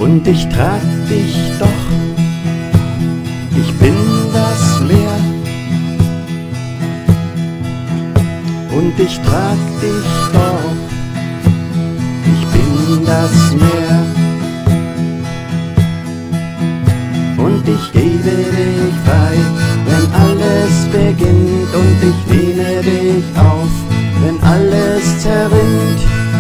und ich trag dich doch. Ich bin das Meer und ich trag dich doch. Ich bin das Meer und ich gebe dich frei, wenn alles beginnt, und ich nehme dich auf, wenn alles zerrinnt.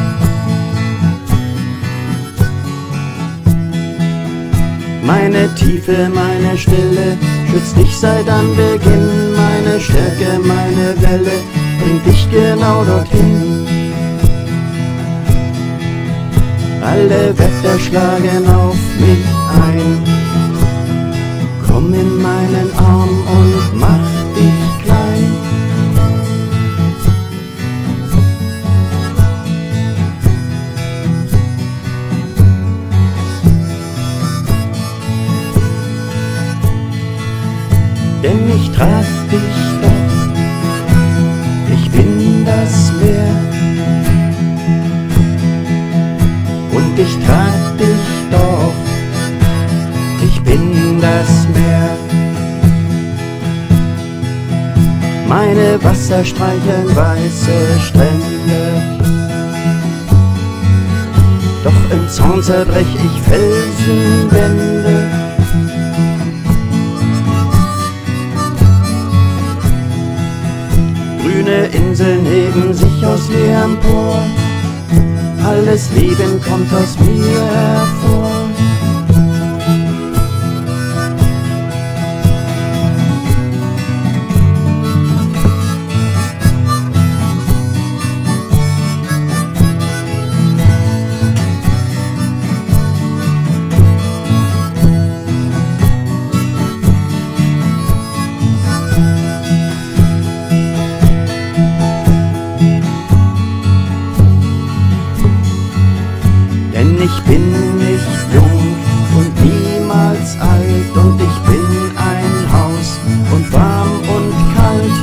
Meine Tiefe, meine Stille schützt dich seit Anbeginn. Meine Stärke, meine Welle bringt dich genau dorthin. Alle Wetter schlagen auf mich ein. Komm in meinen Arm und mach dich klein. Denn ich trag dich doch, ich bin das Meer und ich trag dich doch, ich bin das Meer. Meine Wasser streicheln weiße Strände, doch im Zorn zerbrech ich Felsenwände. Grüne Inseln heben sich aus mir empor, alles Leben kommt aus mir hervor. Denn ich bin nicht jung und niemals alt, und ich bin ein Haus und warm und kalt.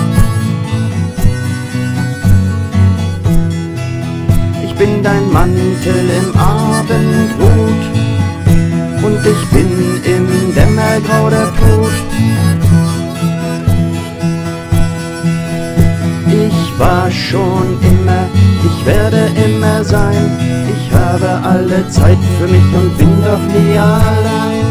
Ich bin dein Mantel im Abendrot und ich bin im Dämmergrau der Tod. Ich war schon immer, ich werde immer sein. Ich habe alle Zeit für mich und bin doch nie allein.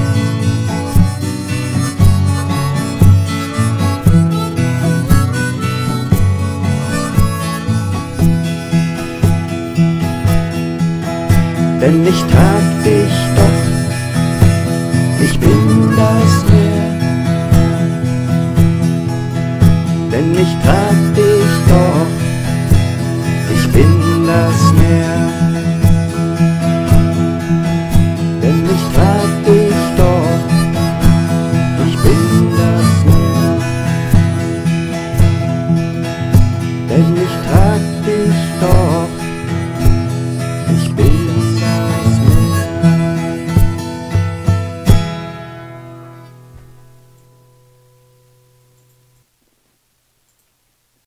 Denn ich trag dich doch, ich bin das Meer. Denn ich trag dich doch, ich bin das Meer. Denn ich trag dich doch, ich bin das Meer. Denn ich trag